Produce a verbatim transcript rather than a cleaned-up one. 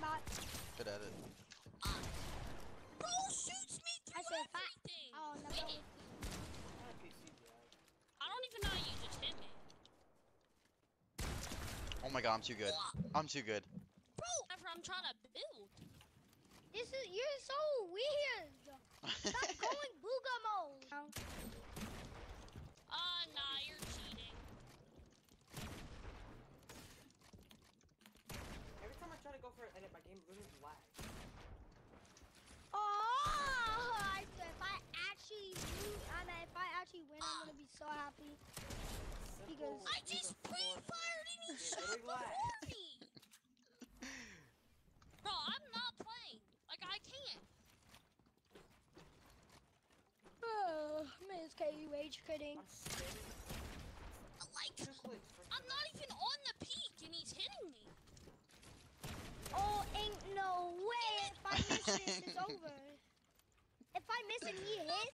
bot. Good at it. Uh, bro shoots me through I said fat. everything. Oh, no. Wait, I don't even know how you just hit me. Oh my god, I'm too good. I'm too good. Bro, whenever I'm trying to build. This is, you're so weird. Stop going booga mode. Uh, nah, you're cheating. Every time I try to go for it, edit, my game literally lags. Oh, I swear, if I actually lose, I mean, if I actually win, I'm gonna be so happy. Simple, Because- I just pre-fired and he shot literally before lags. me. Bro, I'm not playing. Like, I can't. Oh, man, it's K U rage quitting. I'm spinning. Like, Two clicks for I'm not even on the peak and he's hitting me. Oh, ain't no way. If I miss this, it's over. If I miss and he hits.